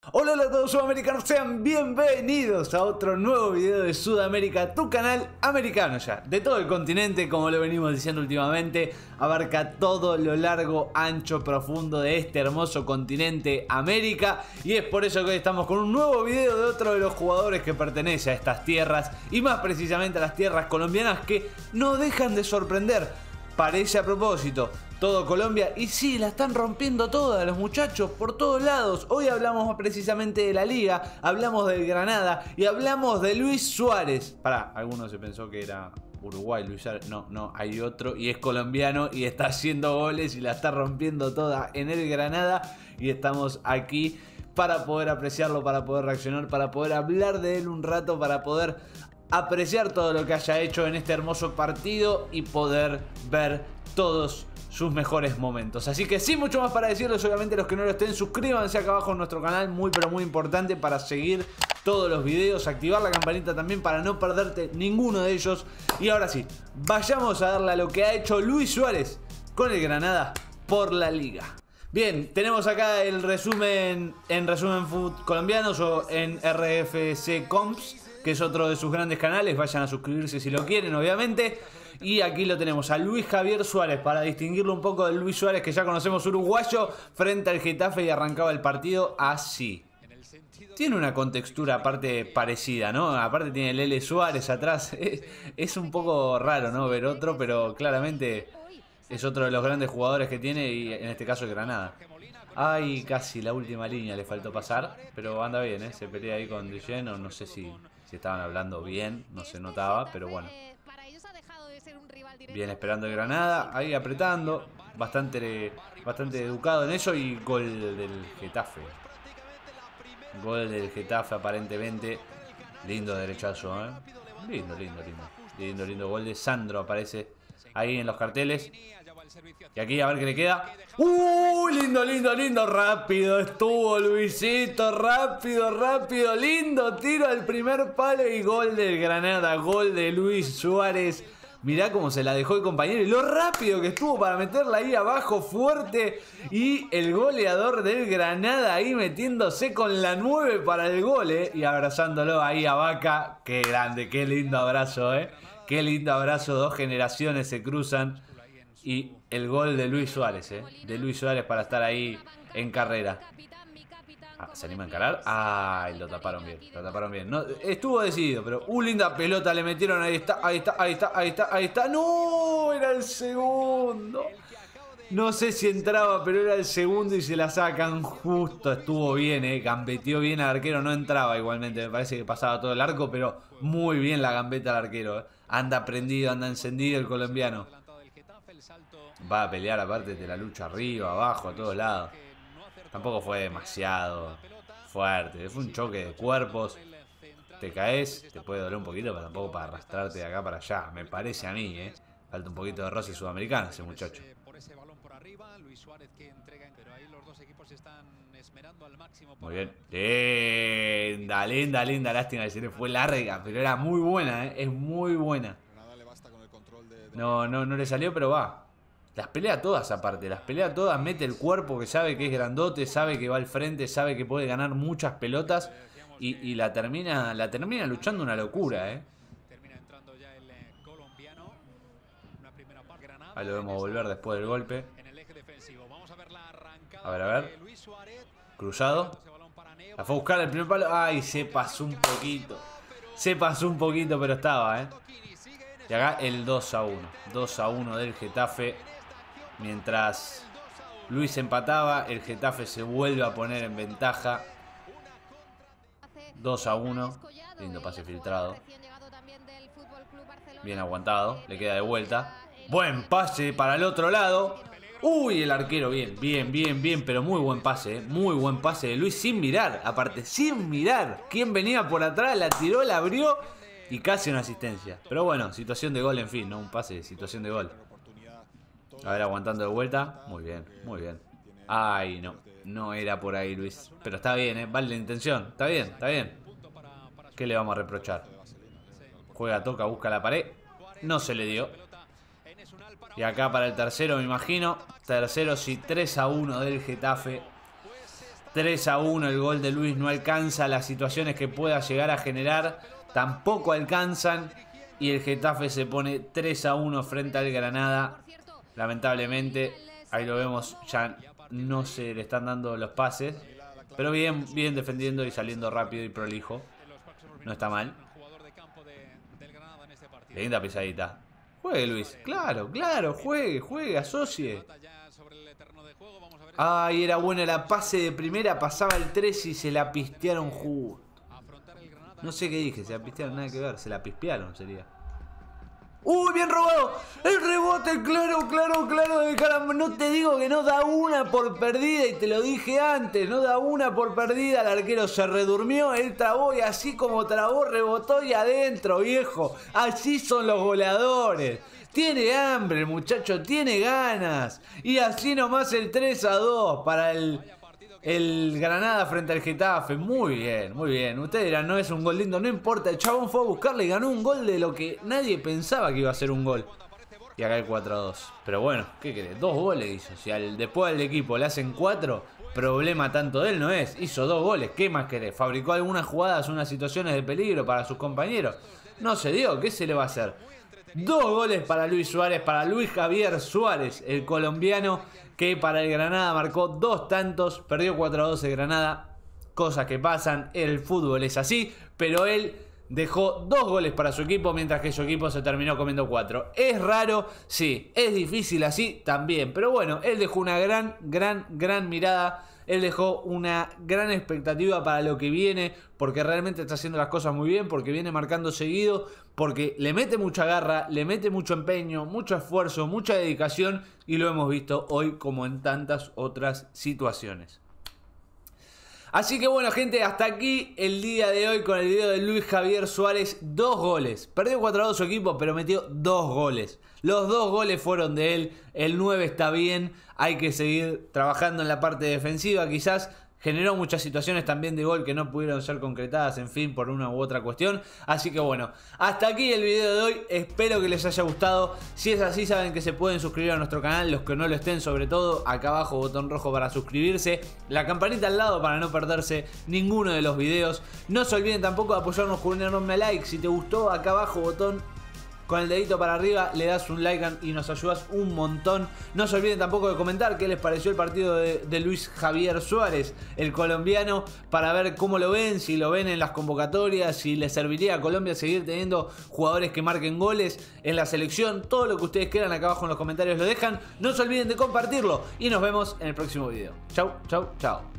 Hola a todos sudamericanos, sean bienvenidos a otro nuevo video de Sudamérica, tu canal americano ya, de todo el continente, como lo venimos diciendo últimamente, abarca todo lo largo, ancho, profundo de este hermoso continente América, y es por eso que hoy estamos con un nuevo video de otro de los jugadores que pertenece a estas tierras, y más precisamente a las tierras colombianas que no dejan de sorprender. Parece a propósito, todo Colombia, y sí, la están rompiendo todas los muchachos por todos lados. Hoy hablamos precisamente de la liga, hablamos del Granada y hablamos de Luis Suárez. Pará, alguno se pensó que era Uruguay, Luis Suárez. No, hay otro y es colombiano y está haciendo goles y la está rompiendo toda en el Granada. Y estamos aquí para poder apreciarlo, para poder reaccionar, para poder hablar de él un rato, para poder apreciar todo lo que haya hecho en este hermoso partido y poder ver todos sus mejores momentos. Así que sin mucho más para decirles, obviamente los que no lo estén, suscríbanse acá abajo en nuestro canal, muy pero muy importante para seguir todos los videos, activar la campanita también para no perderte ninguno de ellos. Y ahora sí, vayamos a darle a lo que ha hecho Luis Suárez con el Granada por la liga. Bien, tenemos acá el resumen en Resumen Food Colombianos o en RFC Comps, que es otro de sus grandes canales. Vayan a suscribirse si lo quieren, obviamente. Y aquí lo tenemos a Luis Javier Suárez, para distinguirlo un poco del Luis Suárez que ya conocemos, uruguayo, frente al Getafe, y arrancaba el partido así. Tiene una contextura aparte parecida, ¿no? Aparte tiene el L Suárez atrás. Es un poco raro, ¿no? Ver otro, pero claramente es otro de los grandes jugadores que tiene, y en este caso el Granada. Ay, casi la última línea le faltó pasar, pero anda bien, ¿eh? Se pelea ahí con Dejen, o no sé si estaban hablando bien, no se notaba, pero bueno. Bien esperando el Granada, ahí apretando, bastante educado en eso, y gol del Getafe. Gol del Getafe aparentemente. Lindo derechazo, ¿eh? Lindo gol de Sandro, aparece ahí en los carteles. Y aquí a ver qué le queda. Lindo. Rápido estuvo Luisito. Rápido. Lindo tiro al primer palo y gol del Granada. Gol de Luis Suárez. Mirá cómo se la dejó el compañero y lo rápido que estuvo para meterla ahí abajo fuerte. Y el goleador del Granada ahí metiéndose con la 9 para el gol, y abrazándolo ahí a Vaca. Qué grande, qué lindo abrazo, Qué lindo abrazo. Dos generaciones se cruzan. Y el gol de Luis Suárez, de Luis Suárez para estar ahí en carrera. ¿Se anima a encarar? Ay, lo taparon bien. No, estuvo decidido, pero linda pelota le metieron. Ahí está. No, era el segundo. No sé si entraba, pero era el segundo y se la sacan justo. Estuvo bien, gambeteó bien al arquero. No entraba igualmente, me parece que pasaba todo el arco, pero muy bien la gambeta al arquero. Anda prendido, anda encendido el colombiano. Va a pelear aparte de la lucha arriba, abajo, a todos lados. Tampoco fue demasiado fuerte. Fue un choque de cuerpos. Te caes, te puede doler un poquito, pero tampoco para arrastrarte de acá para allá. Me parece a mí, Falta un poquito de roce sudamericano ese muchacho. Muy bien. Linda. Lástima que se le fue larga, pero era muy buena, Es muy buena. No le salió, pero va. Las pelea todas aparte, mete el cuerpo, que sabe que es grandote, sabe que va al frente, sabe que puede ganar muchas pelotas y la termina luchando una locura, Ahí lo vemos volver después del golpe. A ver. Cruzado. La fue a buscar el primer palo. Ay, se pasó un poquito, pero estaba, Y acá el 2-1. 2-1 del Getafe. Mientras Luis empataba, el Getafe se vuelve a poner en ventaja. 2-1. Lindo pase filtrado. Bien aguantado. Le queda de vuelta. Buen pase para el otro lado. Uy, el arquero bien. Pero muy buen pase, Muy buen pase de Luis sin mirar. Aparte, sin mirar. Quien venía por atrás, la tiró, la abrió. Y casi una asistencia. Pero bueno, situación de gol, en fin, ¿no? Un pase, situación de gol. A ver, aguantando de vuelta. Muy bien. Ay, no era por ahí, Luis. Pero está bien, vale la intención. Está bien. ¿Qué le vamos a reprochar? Juega, toca, busca la pared. No se le dio. Y acá para el tercero, me imagino. Tercero, sí, 3-1 del Getafe. 3-1 el gol de Luis no alcanza, las situaciones que pueda llegar a generar tampoco alcanzan y el Getafe se pone 3-1 frente al Granada. Lamentablemente, ahí lo vemos, ya no se le están dando los pases, pero bien defendiendo y saliendo rápido y prolijo. No está mal. Linda pisadita. Juegue, Luis. Claro, juegue, asocie. Ay, era buena la pase de primera, pasaba el 3 y se la pistearon justo. No sé qué dije, se la pistearon, nada que ver, se la pispearon sería. ¡Uy, bien robado! El rebote, claro de caramba. No te digo que no da una por perdida y te lo dije antes. No da una por perdida. El arquero se redurmió, él trabó y así como trabó, rebotó y adentro, viejo. Así son los goleadores. Tiene hambre el muchacho, tiene ganas. Y así nomás el 3-2 para el Granada frente al Getafe. Muy bien. Ustedes dirán, no es un gol lindo, no importa. El chabón fue a buscarle y ganó un gol de lo que nadie pensaba que iba a ser un gol. Y acá el 4-2. Pero bueno, ¿qué querés? 2 goles hizo. Si después al equipo le hacen 4, problema tanto de él no es. Hizo 2 goles, ¿qué más querés? Fabricó algunas jugadas, unas situaciones de peligro para sus compañeros. No se dio, ¿qué se le va a hacer? 2 goles para Luis Suárez, para Luis Javier Suárez, el colombiano, que para el Granada marcó 2 tantos, perdió 4-2 el Granada, cosas que pasan, el fútbol es así, pero él dejó 2 goles para su equipo, mientras que su equipo se terminó comiendo 4. Es raro, sí, es difícil así también, pero bueno, él dejó una gran mirada. Él dejó una gran expectativa para lo que viene, porque realmente está haciendo las cosas muy bien, porque viene marcando seguido, porque le mete mucha garra, le mete mucho empeño, mucho esfuerzo, mucha dedicación, y lo hemos visto hoy como en tantas otras situaciones. Así que bueno, gente, hasta aquí el día de hoy con el video de Luis Javier Suárez. 2 goles. Perdió 4-2 su equipo, pero metió 2 goles. Los 2 goles fueron de él. El 9 está bien. Hay que seguir trabajando en la parte defensiva. Quizás generó muchas situaciones también de gol que no pudieron ser concretadas, en fin, por una u otra cuestión. Así que bueno, hasta aquí el video de hoy. Espero que les haya gustado. Si es así, saben que se pueden suscribir a nuestro canal. Los que no lo estén, sobre todo, acá abajo botón rojo para suscribirse. La campanita al lado para no perderse ninguno de los videos. No se olviden tampoco de apoyarnos con un enorme like. Si te gustó, acá abajo botón con el dedito para arriba, le das un like y nos ayudas un montón. No se olviden tampoco de comentar qué les pareció el partido de Luis Javier Suárez, el colombiano, para ver cómo lo ven, si lo ven en las convocatorias, si les serviría a Colombia seguir teniendo jugadores que marquen goles en la selección. Todo lo que ustedes quieran acá abajo en los comentarios lo dejan. No se olviden de compartirlo y nos vemos en el próximo video. Chau.